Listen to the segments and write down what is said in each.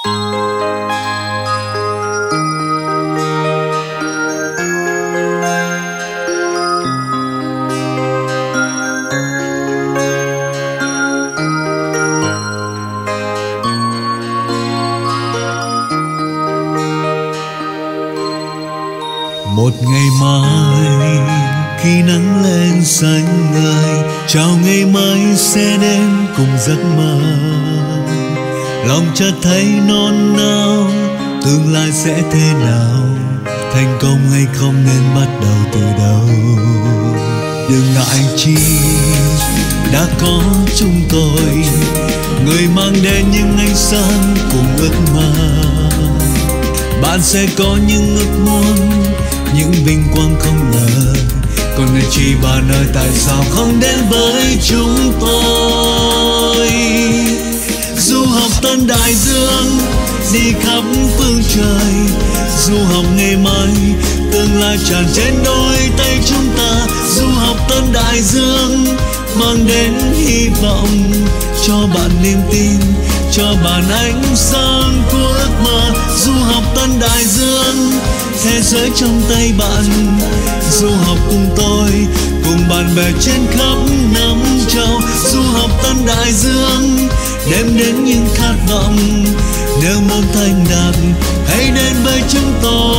Một ngày mai khi nắng lên xanh ngời, chào ngày mai sẽ đến cùng giấc mơ. Lòng chợt thấy nôn nao, tương lai sẽ thế nào, thành công hay không nên bắt đầu từ đâu. Đừng ngại chi đã có chúng tôi, người mang đến những ánh sáng cùng ước mơ. Bạn sẽ có những ước muốn, những vinh quang không ngờ, còn người chỉ bạn ơi tại sao không đến với chúng tôi. Du học tân đại dương, đi khắp phương trời, du học ngày mai, tương lai tràn trên đôi tay chúng ta. Du học tân đại dương, mang đến hy vọng, cho bạn niềm tin, cho bạn ánh sáng của ước mơ. Du học tân đại dương, thế giới trong tay bạn. Du học cùng tôi, cùng bạn bè trên khắp năm châu. Du học tân đại dương, đem đến những khát vọng. Nếu muốn thành đạt, hãy đến với chúng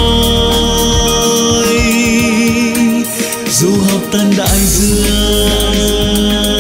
tôi. Du học tân đại dương.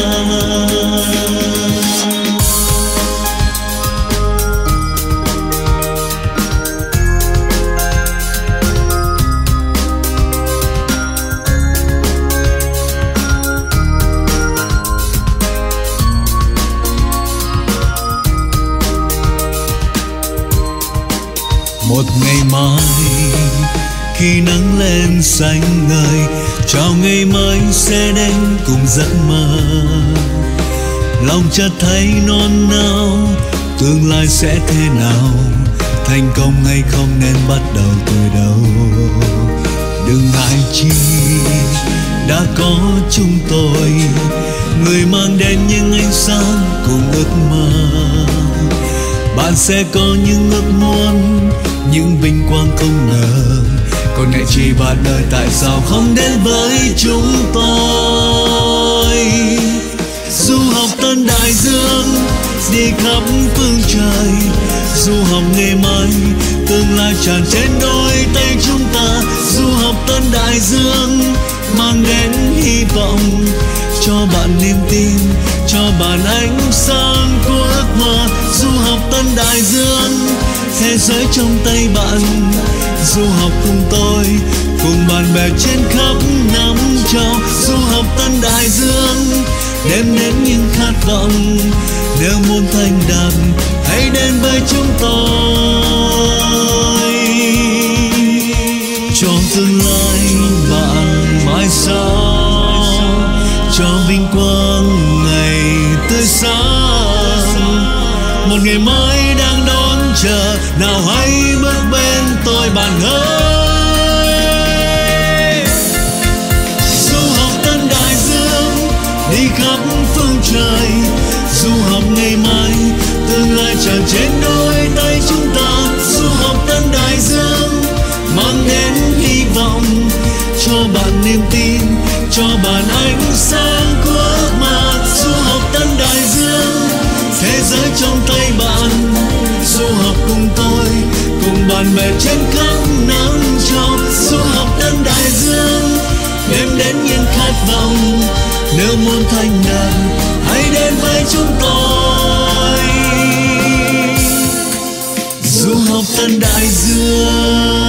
Một ngày mai khi nắng lên xanh ngời, chào ngày mới sẽ đến cùng giấc mơ. Lòng chợt thấy nôn nao, tương lai sẽ thế nào, thành công hay không nên bắt đầu từ đâu. Đừng ngại chi đã có chúng tôi, người mang đến những ánh sáng cùng ước mơ. Bạn sẽ có những ước muốn, những vinh quang không ngờ, còn ngại chi bạn ơi tại sao không đến với chúng tôi. Du học tân đại dương, đi khắp phương trời, du học ngày mai, tương lai tràn trên đôi tay chúng ta. Du học tân đại dương, mang đến hy vọng, cho bạn niềm tin, cho bạn ánh sáng của ước mơ. Du học tân đại dương, thế giới trong tay bạn. Du học cùng tôi, cùng bạn bè trên khắp năm châu. Du học tân đại dương, đem đến những khát vọng. Nếu muốn thành đạt, hãy đến với chúng tôi. Cho tương lai bạn mãi sau, cho vinh quang ngày tươi sáng. Một ngày mới đang đón chờ, nào hãy bước bên tôi bạn ơi. Du học tân đại dương, đi khắp phương trời, du học ngày mai, tương lai tràn trên đôi tay chúng ta. Du học tân đại dương, mang đến hy vọng, cho bạn niềm tin, cho bạn ánh sáng của ước mơ. Du học tân đại dương, thế giới trong tay bạn. Du học cùng tôi, cùng bạn bè trên khắp năm châu. Du học tân đại dương, đem đến những khát vọng. Nếu muốn thành đạt, hãy đến với chúng tôi. Du học tân đại dương.